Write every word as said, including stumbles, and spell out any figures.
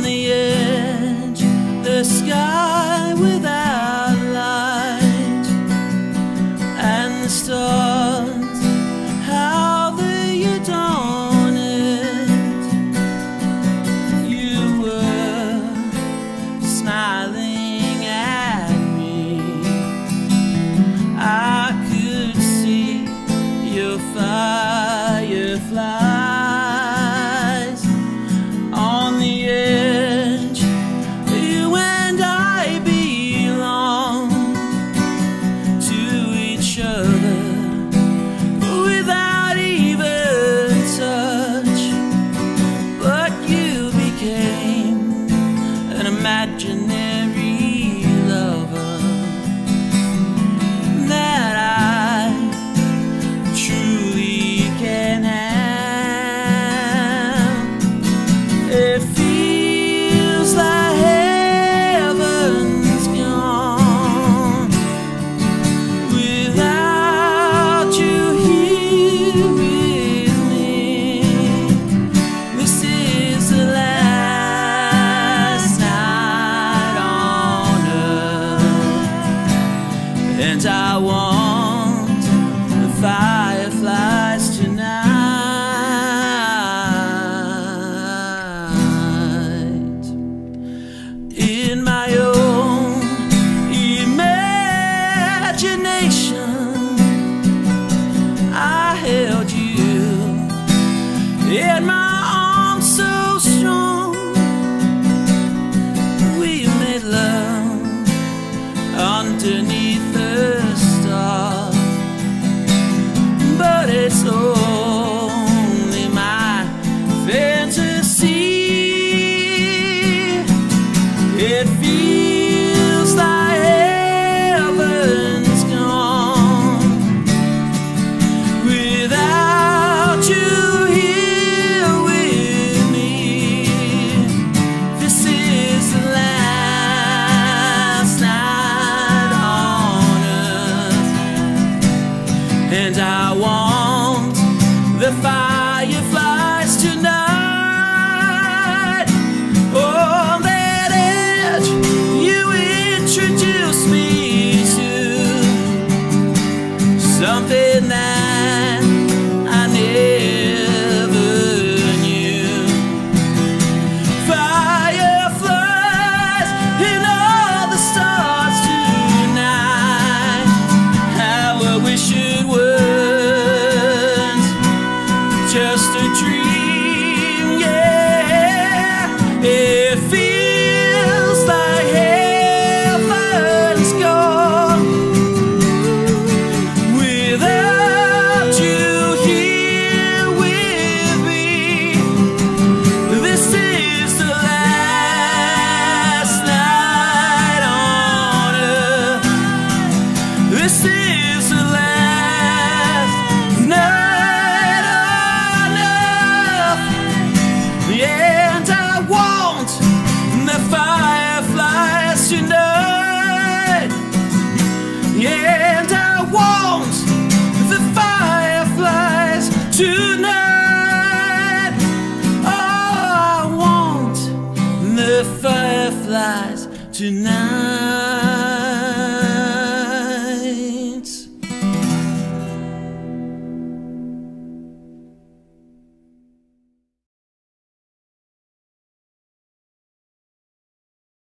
the edge, the sky without light, and the stars, how they adorn it. You were smiling at me, I could see your fireflies on the edge. You and I belong to each other without even touch, but you became an imaginary lover that I truly can have. It feels like heaven's gone without you here with me. This is the last night on earth, and I want the fireflies tonight. In my own imagination, I held you in my arms so strong. We made love underneath the stars, but it's only my fantasy. It feels like heaven's gone without you here with me. This is the last night on earth, and I want the fireflies tonight. On that edge, you introduced me to something that I never knew. Fireflies in all the stars tonight. How I wish it was just a dream, yeah. It feels like heaven's gone without you here with me. This is the last night on earth. This is the last night on earth. Yeah, and I want the fireflies tonight. Yeah, and I want the fireflies tonight. Oh, I want the fireflies tonight.